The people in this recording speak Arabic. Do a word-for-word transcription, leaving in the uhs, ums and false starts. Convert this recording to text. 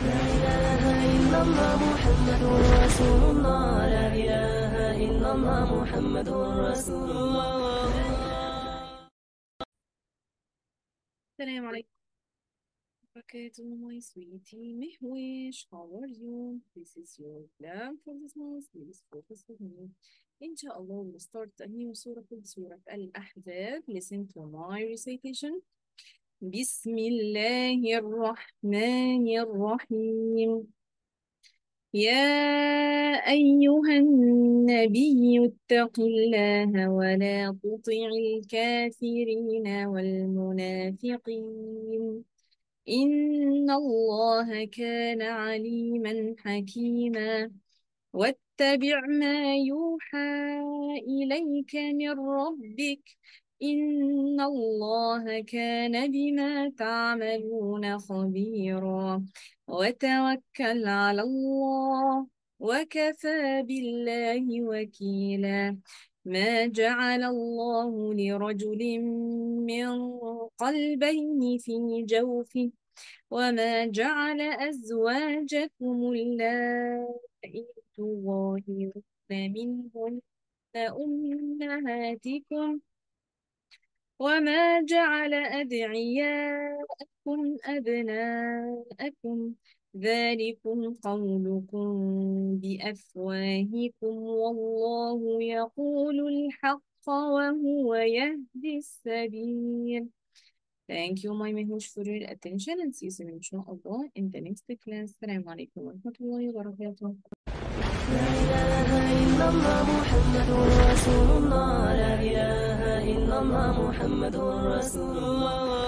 لا إله إلا الله محمد رسول الله. لا إله إلا الله محمد رسول الله. السلام عليكم وبركاته my sweetie Mehwish. How are you? This is your plan for this month. Please focus with me. Inshallah, we'll start a new surah called Surah Al-Ahzab. Listen to my recitation. بسم الله الرحمن الرحيم. يا أيها النبي اتق الله ولا تطع الكافرين والمنافقين إن الله كان عليما حكيما. واتبع ما يوحى إليك من ربك إن الله كان بما تعملون خبيرا. وتوكل على الله وكفى بالله وكيلا. ما جعل الله لرجل من قلبين في جوفه وما جعل أزواجكم اللائي تظاهرون منهن أمهاتكم وما جعل أدعياءكم أبناءكم ذلكم قولكم بأفواهكم والله يقول الحق وهو يهدي السبيل. Thank you, my Mehush, for your attention and see you soon, inshallah, in the next class. Assalamu alaikum wa rahmatullahi wa barakatuh. لا إله إلا الله محمد رسول الله. لا إله إلا الله محمد رسول الله.